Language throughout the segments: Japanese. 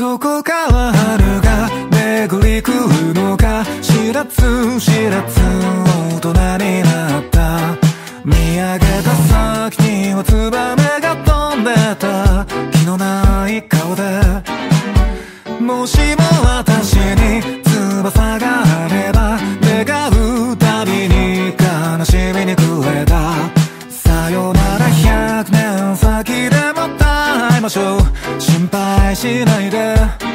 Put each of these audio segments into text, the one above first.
どこかは春が巡り来るのか、知らず知らず大人になった。見上げた先にはツバメが飛んでた。気のない顔で、もしも私に翼があれば、願うたびに悲しみに暮れた。さよなら100年先でまた会いましょう。心配しないで。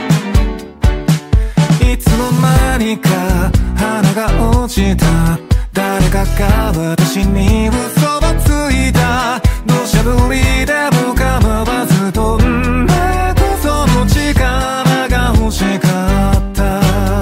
いつの間にか花が落ちた。誰かが私に嘘をついた。土砂降りでも構わず飛んでく、その力が欲しかった。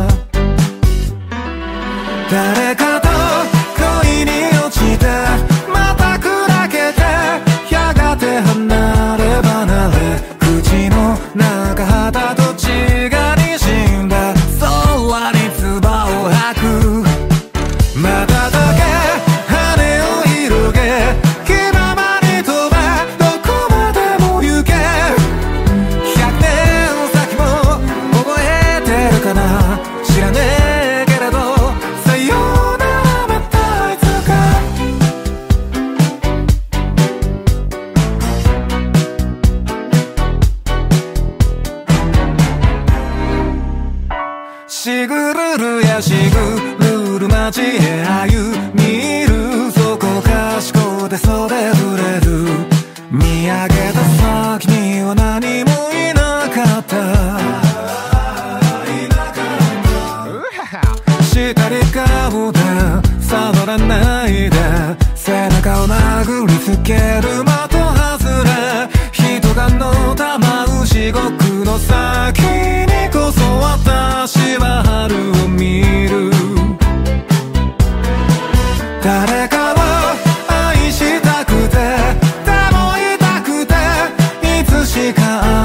誰かと恋に落ちて、また砕けて、やがて離れ離れ、口の中肌と血が滲んだ。空に唾を吐く。まただけ羽を広げ、気ままに飛べ、どこまでも行け。100年先も覚えてるかな、知らねえけれど、さよならまたいつか。しぐるるやしぐるる街へ歩みる。そこかしこで袖触れる。見上げた先には何もいなかった。したり顔で触らないで、背中を殴りつける的外れ。人がのたまう地獄の先にこそ私は春を見る。誰かを愛したくて、でも痛くて、いつしか